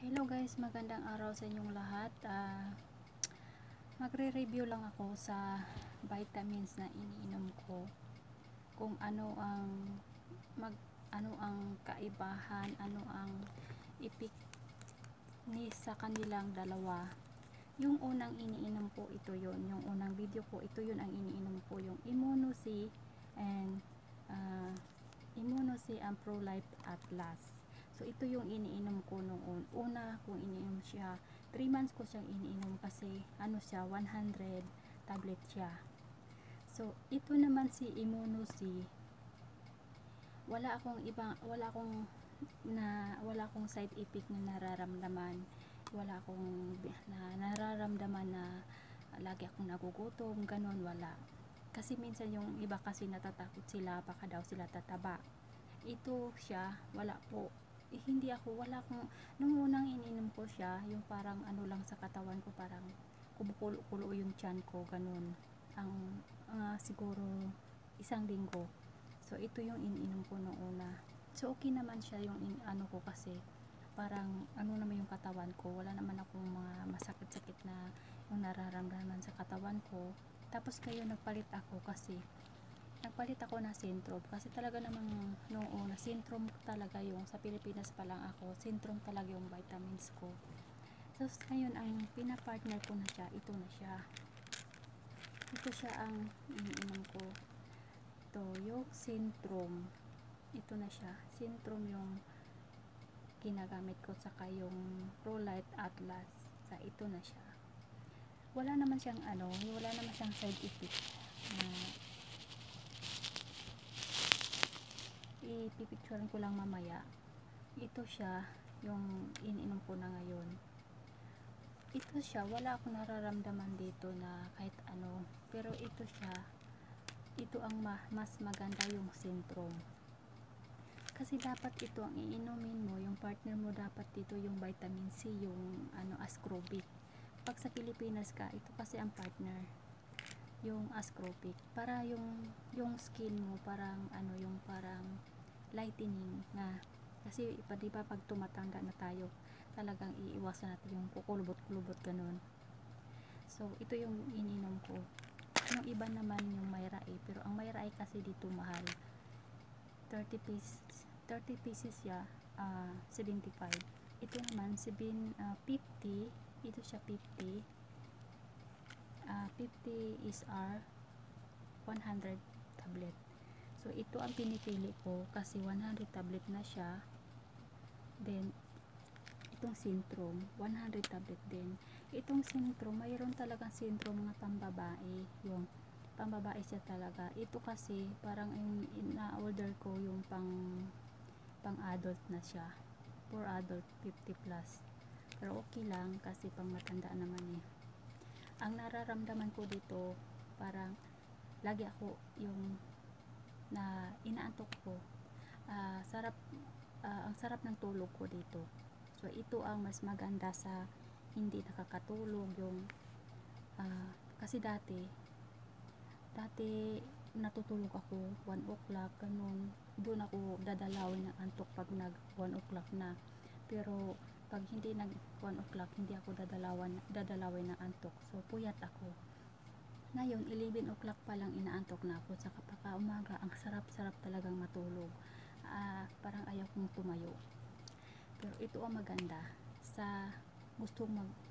Hello guys, magandang araw sa inyong lahat. Magre-review lang ako sa vitamins na iniinom ko. Kung ano ang kaibahan, ano ang epekto sa kanilang dalawa. Yung unang iniinom ko ito yon, yung unang video ko ito yon ang iniinom ko, yung Immuno-C and Immuno-C and Pro-Life Atlas. So ito yung iniinom ko noon. Una kung iniinom siya, 3 months ko siyang iniinom kasi ano siya, 100 tablet siya. So ito naman si Immuno-C, wala akong side effect na nararamdaman. Wala akong nararamdaman na lagi akong nagugutom, ganun, wala. Kasi minsan yung iba kasi natatakot sila, baka daw sila tataba. Ito siya, wala po. Wala akong, nung unang ininom ko siya, yung parang ano lang sa katawan ko, parang kumukulo yung tiyan ko, ganun. Siguro 1 linggo. So ito yung ininom ko noong una. So okay naman siya yung ano ko kasi parang ano naman yung katawan ko, wala naman akong mga masakit-sakit na yung nararamdaman sa katawan ko. Tapos ngayon nagpalit ako na Centrum kasi talaga namang noong una Centrum talaga yung sa Pilipinas pa lang ako, Centrum talaga yung vitamins ko. So ngayon ang pina-partner ko na siya, ito siya ang iniinom ko. Ito yung Centrum, ito na siya, Centrum yung ginagamit ko, saka yung Pro-Life Atlas, sa ito na siya. Wala naman siyang side effect na ipipicturean ko lang mamaya. Ito siya yung iniinom ko na ngayon. Ito siya, wala akong nararamdaman dito na kahit ano, pero ito ang mas maganda yung Centrum. Kasi dapat ito ang iinumin mo, yung partner mo dapat dito yung vitamin C, yung Ascorbic. Pag sa Pilipinas ka, ito kasi ang partner, yung Ascorbic, para yung skin mo parang yung parang lightening na. Kasi diba pag tumatanda na tayo, talagang iiwasan natin yung kukulubot-kulubot ganun. So ito yung ininom ko. Yung iba naman yung Myra-A, pero ang Myra-A kasi dito mahal, 30 pieces siya, 75. Ito naman 50, ito siya 50 is 100 tablet. So ito ang pinipili ko kasi 100 tablet na siya. Then itong Centrum 100 tablet din. Itong Centrum, mayroon talagang Centrum mga pambabae, yung pambabae siya talaga. Ito kasi parang na-order ko yung pang adult na siya, for adult 50 plus, pero okay lang kasi pang matanda naman eh. Ang nararamdaman ko dito, parang lagi ako yung na inaantok ko. Ang sarap ng tulog ko dito. So ito ang mas maganda sa hindi nakakatulog, yung kasi dati natutulog ako 1 o'clock ganun, doon ako dadalawin ng antok pag nag 1 o'clock na. Pero pag hindi nag 1 o'clock, hindi ako dadalawin ng antok, so puyat ako. Ngayon 11 o'clock pa lang inaantok na ako, saka pagka umaga ang sarap talagang matulog. Parang ayaw kong tumayo. Pero ito ang maganda sa gustong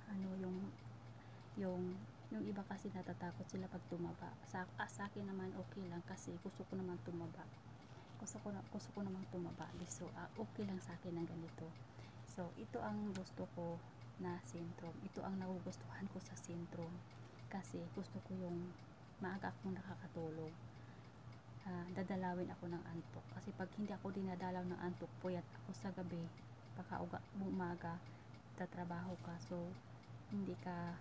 yung iba kasi natatakot sila pag tumaba. Sa akin naman okay lang kasi gusto ko naman tumaba. Gusto ko naman tumaba. So okay lang sa akin ng ganito. So ito ang gusto ko na Centrum. Ito ang nagugustuhan ko sa Centrum kasi gusto ko yung maaga akong nakakatulog. Dadalawin ako ng antok kasi pag hindi ako dinadalaw ng antok, puyat ako sa gabi, baka umaga tatrabaho ka, so hindi ka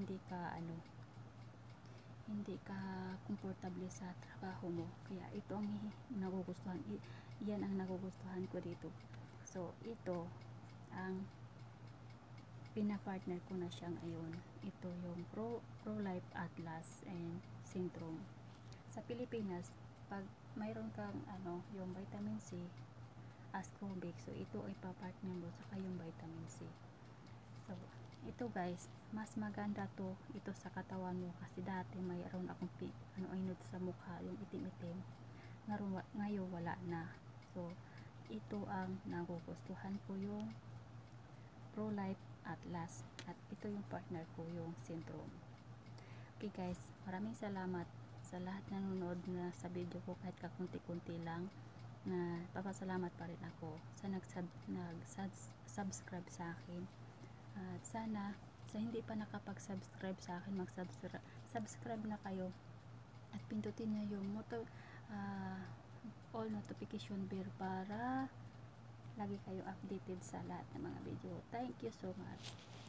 komportable sa trabaho mo. Kaya ito ang nagugustuhan, yan ang nagugustuhan ko dito. So ito ang pina-partner ko na siya ngayon. Ito yung Pro-Life Atlas and Centrum. Sa Pilipinas, pag mayroon kang yung vitamin C, Ascorbic, so ito ay pa-partner mo saka yung vitamin C. ito guys, mas maganda to ito sa katawan mo, kasi dati mayroon akong inod sa mukha, yung itim-itim, ngayon wala na. So ito ang nagugustuhan ko, yung Pro Life Atlas, at ito yung partner ko, yung Centrum. Okay guys, maraming salamat sa lahat na nanonood na sa video ko, kahit kakunti-kunti lang, na papasalamat pa rin ako sa nag-subscribe sa akin. At sana sa hindi pa nakapag-subscribe sa akin, mag-subscribe na kayo at pindutin nyo yung all notification bell para lagi kayo updated sa lahat ng mga video. Thank you so much.